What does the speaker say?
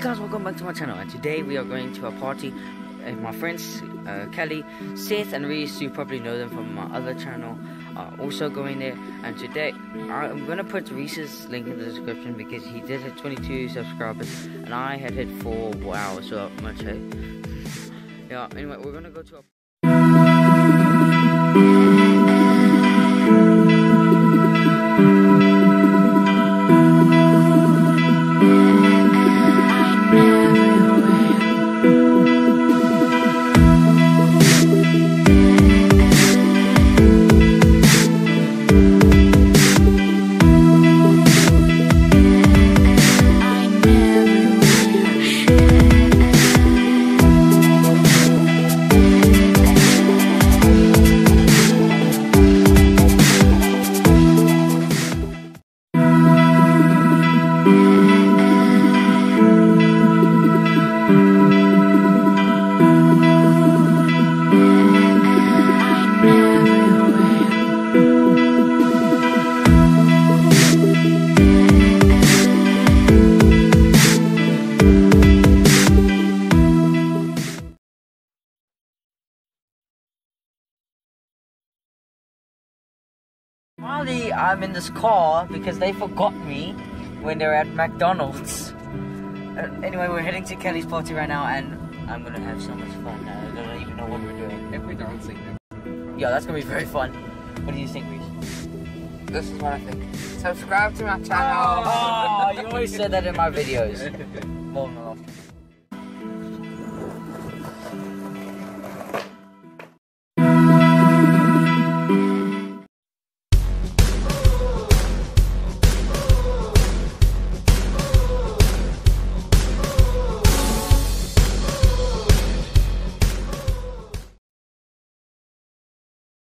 guys, welcome back to my channel, and today we are going to a party with my friends Kelly, Seth and Reese. You probably know them from my other channel, also going there. And today I'm going to put Reese's link in the description because he did hit 22 subscribers and I had hit 4. Wow, so much, eh? Yeah, anyway, we're going to go to a Finally, I'm in this car because they forgot me when they were at McDonald's. Anyway, we're heading to Kelly's party right now and I'm gonna have so much fun. I don't even know what we're doing. If we're dancing. Yeah, that's gonna be very fun. What do you think, Reese? This is what I think. Subscribe to my channel. Oh, you always said that in my videos. More than the last.